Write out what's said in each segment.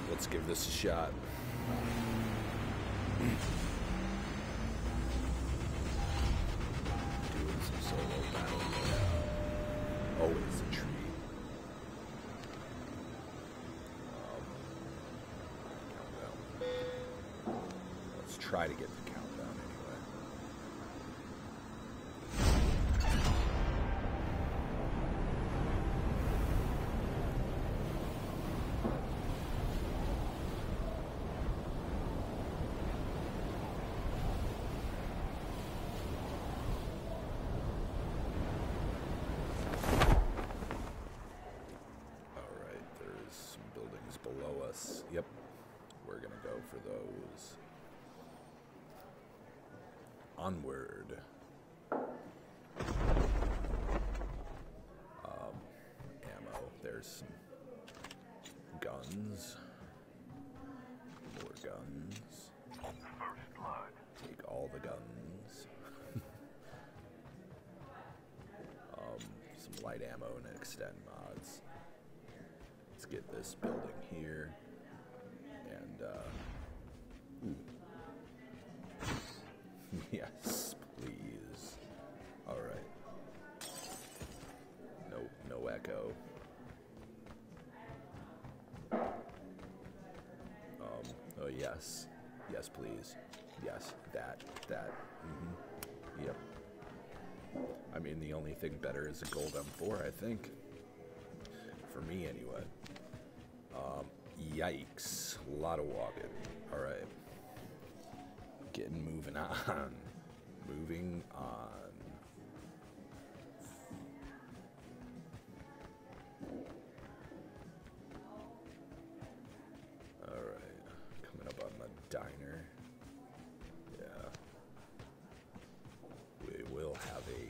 Let's give this a shot. Doing some solo battle royale. Always a treat. Countdown. Let's try to get the countdown anyway. Below us. Yep, we're gonna go for those. Onward. Ammo. There's some guns. More guns. First blood. Take all the guns. Some light ammo and extend mods. Let's get this building here, and yes, please. All right. No echo. Oh yes, please. Yes, that. Yep. I mean, the only thing better is a gold M4, I think. For me, anyway. Yikes. A lot of walking. Alright. Moving on. Moving on. Alright. Coming up on the diner. Yeah. We will have a,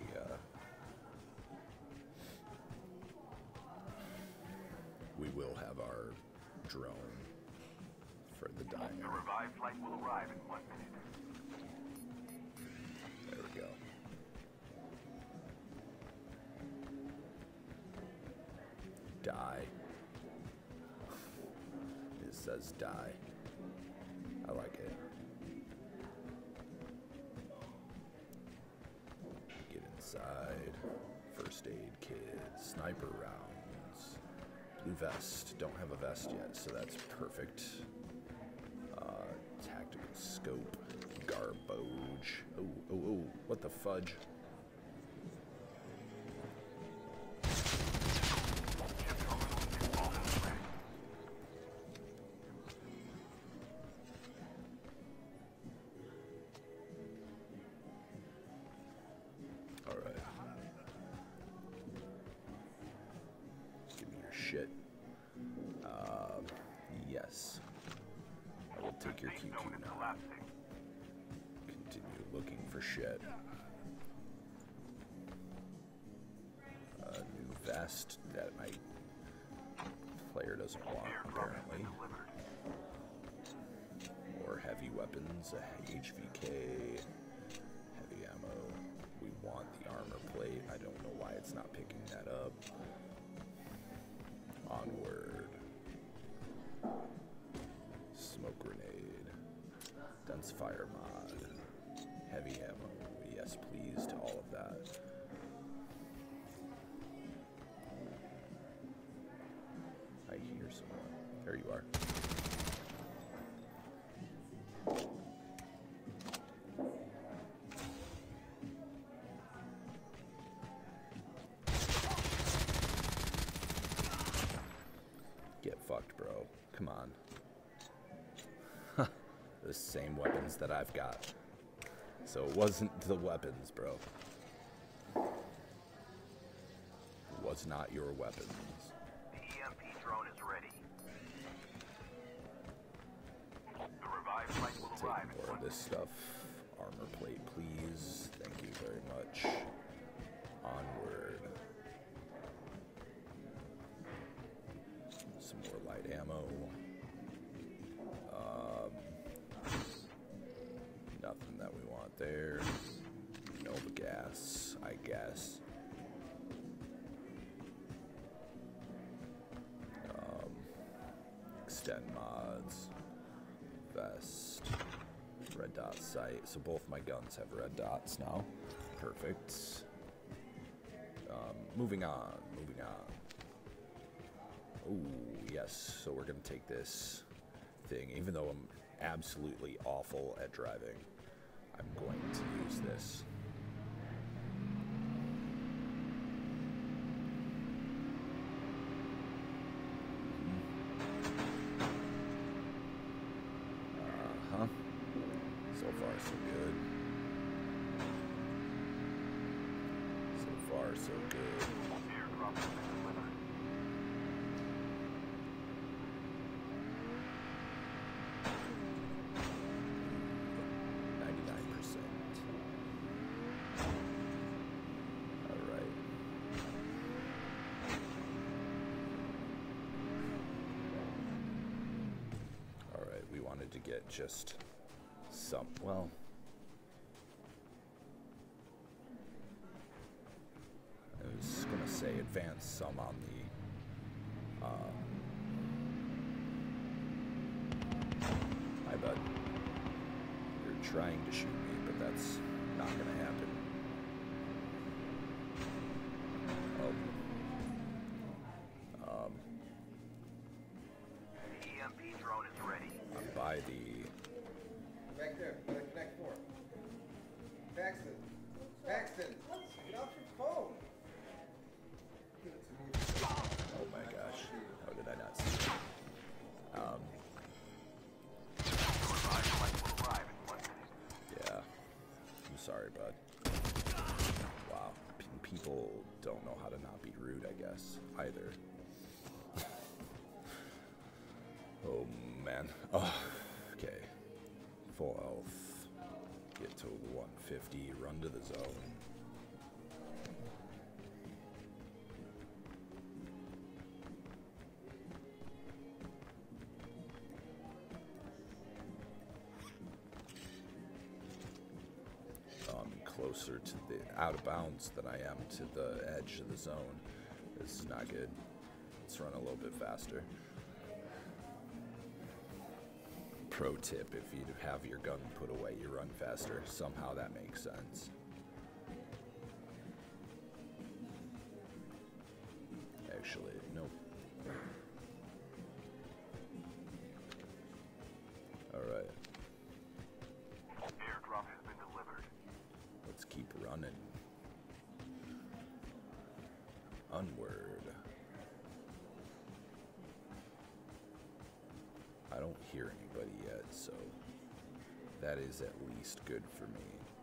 we will have our drone for the diner. The revived flight will arrive in 1 minute. There we go. Die. It says die. I like it. Get inside. First aid kit. Sniper rounds. Blue vest. Don't have a vest yet, so that's perfect. Tactical scope. Garbage. Oh, what the fudge? Alright. Give me your shit. Yes. I will take your QQ now. Continue looking for shit. New vest that my player doesn't want, apparently. More heavy weapons, a HVK, heavy ammo. We want the armor plate. I don't know why it's not picking that up. Onward. Smoke grenade. Dense fire mod. Heavy ammo. Yes, please to all of that. I hear someone. There you are. Get fucked, bro. Come on. The same weapons that I've got. So it wasn't the weapons, bro. It was not your weapons. The EMP drone is ready. The revived flight will arrive in Take more of this stuff. Armor plate, please. Thank you very much. Onward. Some more light ammo. Nothing that we want there. Nova gas, I guess. extend mods. Vest. Red dot sight. So both my guns have red dots now. Perfect. Moving on. Moving on. Ooh, yes. So we're going to take this thing. Even though I'm absolutely awful at driving, I'm going to use this. So far, so good. So far, so good. Airdrop has been delivered. 99%. All right. All right, we wanted to get just some, well, I was going to say advance some on the, hi bud, you're trying to shoot me, but that's not going to happen. The EMP drone is ready. I'm by the, Back there, connect 4. Paxton! Paxton! Get off your phone! Give it to me. oh my gosh, how did I not see it? The revived flight will arrive in 1 minute. Yeah, I'm sorry, bud. Wow, people don't know how to not be rude, I guess, either. Oh, man. Oh, okay. Full health. Get to 150, run to the zone. I'm closer to the out of bounds than I am to the edge of the zone. This is not good. Let's run a little bit faster. Pro tip, if you have your gun put away, you run faster. Somehow that makes sense. Actually, nope. Alright, Airdrop has been delivered. let's keep running. Onward. I don't hear anybody yet, so that is at least good for me.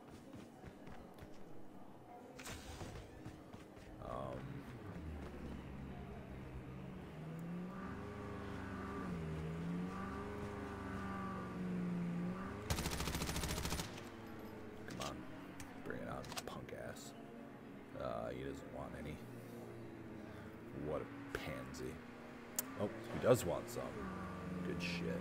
Come on, bring it on, punk ass. He doesn't want any. What a pansy. Oh, he does want some. Good shit.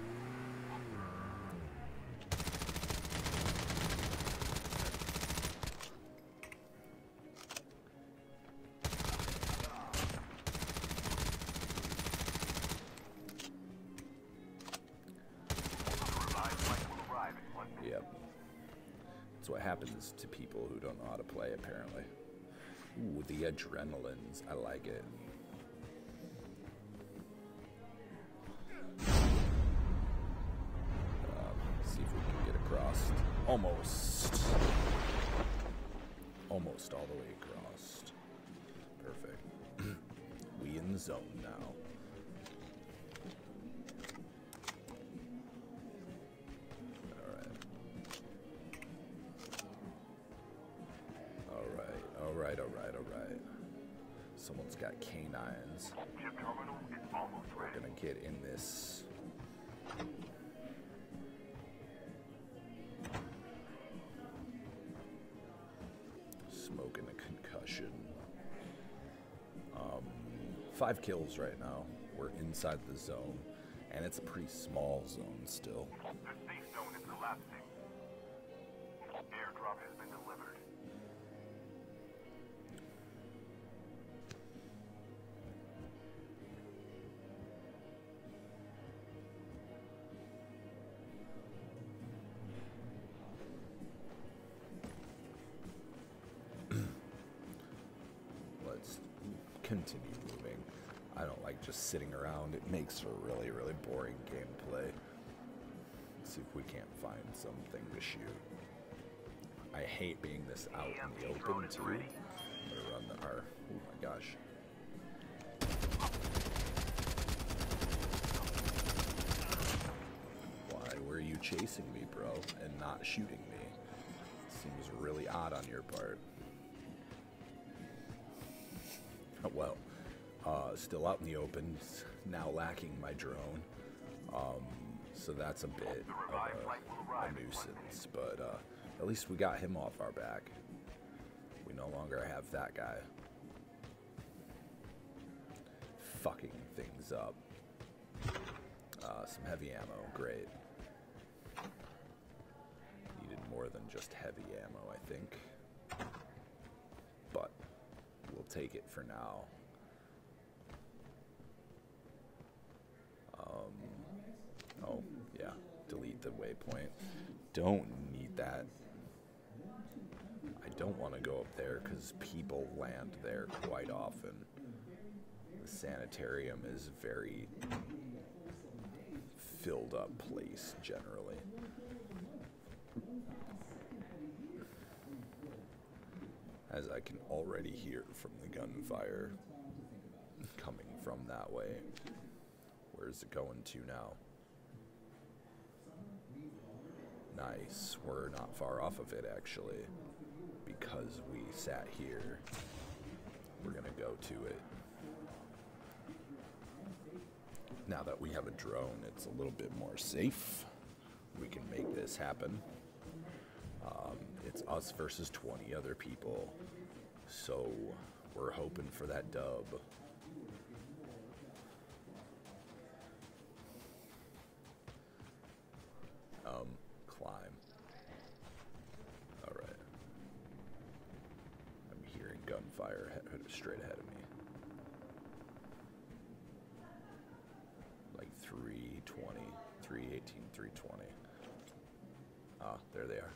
The revived flight will arrive in 1 minute. Yep. That's what happens to people who don't know how to play, apparently. Ooh, the adrenalines. I like it. See if we can get across. Almost. Almost all the way across. Perfect. We in the zone now. Alright. Someone's got canines. Chip terminal is almost We're ready. gonna get in this. Smoking a concussion. 5 kills right now. We're inside the zone, and it's a pretty small zone still. The safe zone is collapsing. Airdrop has been delivered. continue moving. I don't like just sitting around. It makes for really, really boring gameplay. Let's see if we can't find something to shoot. I hate being this out in the open too. Better run the R. Oh my gosh. Why were you chasing me, bro, and not shooting me? Seems really odd on your part. Well, still out in the open, now lacking my drone, so that's a bit of a nuisance, but at least we got him off our back. We no longer have that guy fucking things up. Some heavy ammo, great. Needed more than just heavy ammo, I think, but we'll take it for now. Oh, yeah, delete the waypoint. Don't need that. I don't want to go up there because people land there quite often. The sanitarium is a very filled up place generally. As I can already hear from the gunfire coming from that way. Where's it going to now? Nice. We're not far off of it, actually. Because we sat here, we're gonna go to it. Now that we have a drone, it's a little bit more safe. We can make this happen. It's us versus 20 other people. So we're hoping for that dub. Climb. Alright. I'm hearing gunfire straight ahead of me. Like 320, 318, 320. Ah, there they are.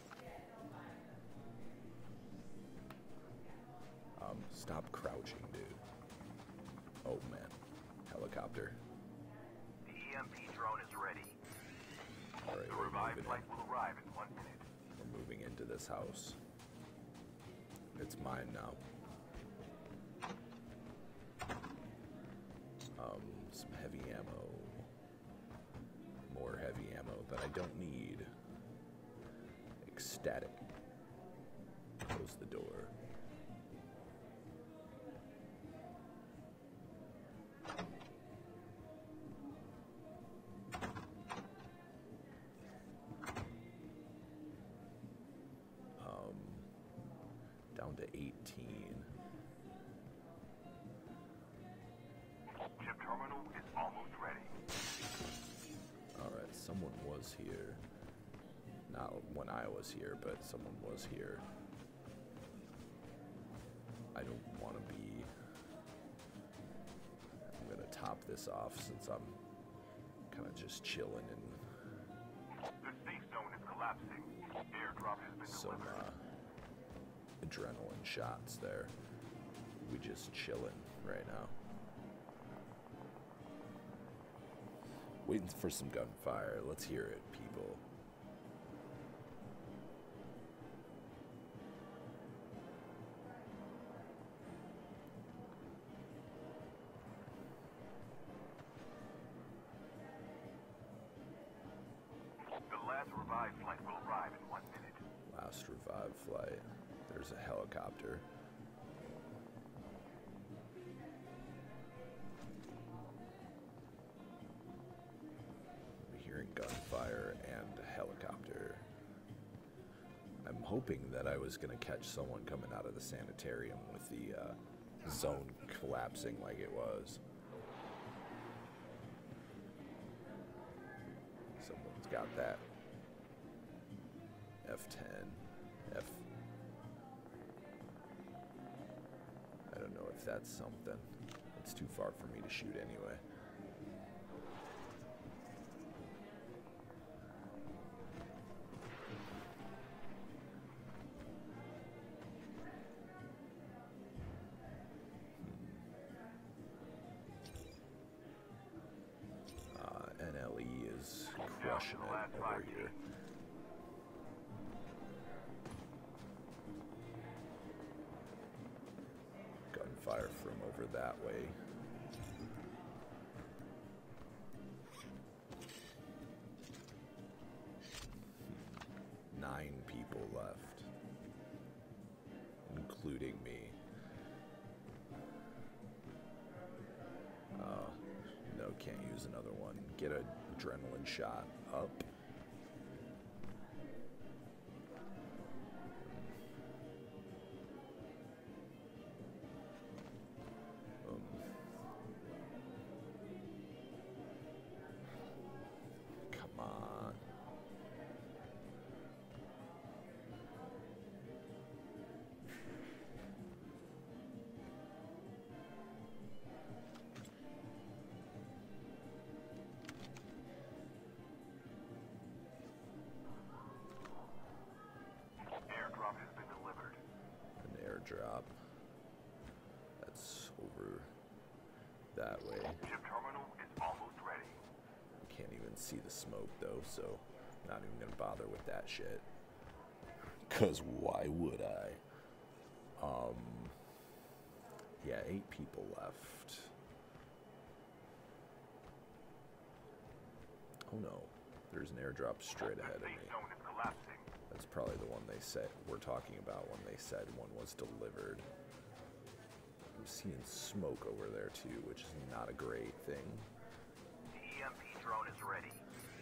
Stop crouching, dude. Oh man. Helicopter. The EMP drone is ready. Alright, The revived flight will arrive in 1 minute. we're moving into this house. It's mine now. Some heavy ammo. More heavy ammo that I don't need. Ecstatic. Close the door. Down to 18. Chip terminal is almost ready. Alright, someone was here. Not when I was here, but someone was here. I don't want to be... I'm gonna top this off since I'm kind of just chilling and The safe zone is collapsing. Airdrop has been some delivered. adrenaline shots there. We just chilling right now. Waiting for some gunfire. Let's hear it, people. The last revived flight will arrive in 1 minute. Last revived flight. There's a helicopter. I'm hearing gunfire and a helicopter. I'm hoping that I was going to catch someone coming out of the sanitarium with the zone collapsing like it was. Someone's got that. F10. F... I don't know if that's something. It's too far for me to shoot anyway. crushing it over here. Gunfire from over that way. Nine people left, including me. No, can't use another one. Get an adrenaline shot up. Come on. Airdrop has been delivered. An airdrop. That's over that way. Ship terminal is almost ready. Can't even see the smoke though, so not even gonna bother with that shit. Cause why would I? Yeah, 8 people left. Oh no, there's an airdrop straight ahead of me. Safe zone is collapsing. That's probably the one they said we're talking about when they said one was delivered. I'm seeing smoke over there too, which is not a great thing. The EMP drone is ready.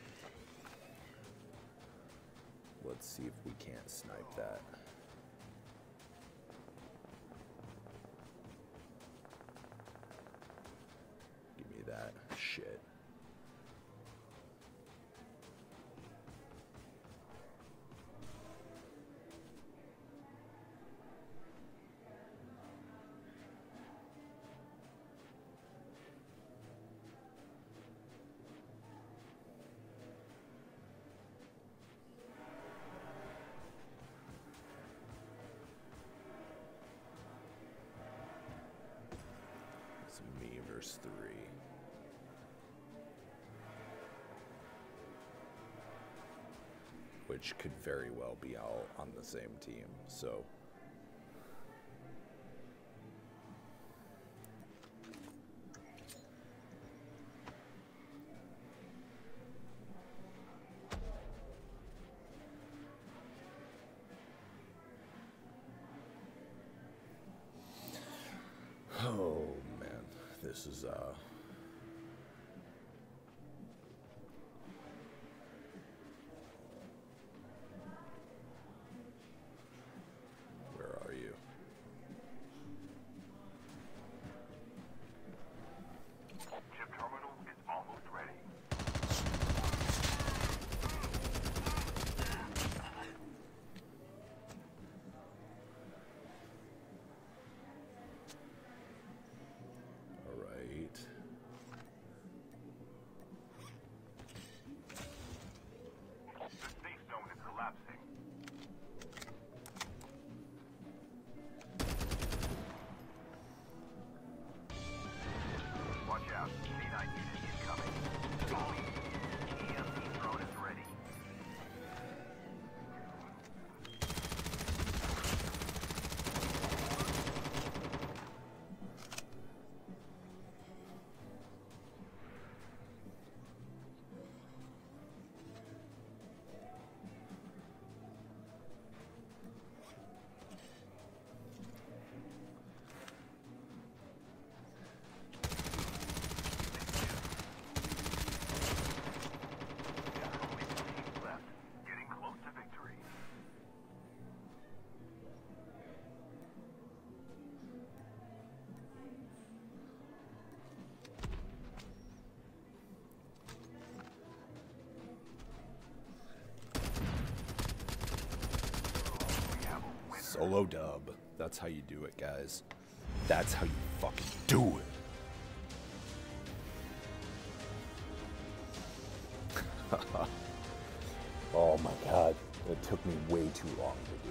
Let's see if we can't snipe that. Give me that shit. It's me versus 3. Which could very well be all on the same team, so. Oh man, this is where are you? Ship terminal is almost ready. All right. The safe zone is collapsing. Watch out. C9 unit incoming. EMP drone is ready. Only 2 teams left. Getting close to victory. We have a winner. Solo dub. That's how you do it, guys. That's how you fucking do it. Oh my god, it took me way too long to do.